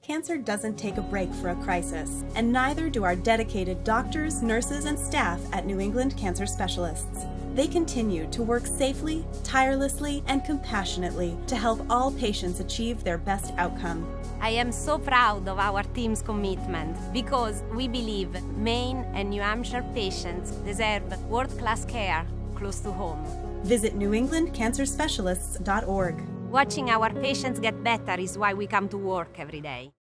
Cancer doesn't take a break for a crisis, and neither do our dedicated doctors, nurses, and staff at New England Cancer Specialists. They continue to work safely, tirelessly, and compassionately to help all patients achieve their best outcome. I am so proud of our team's commitment because we believe Maine and New Hampshire patients deserve world-class care close to home. Visit NewEnglandCancerSpecialists.org. Watching our patients get better is why we come to work every day.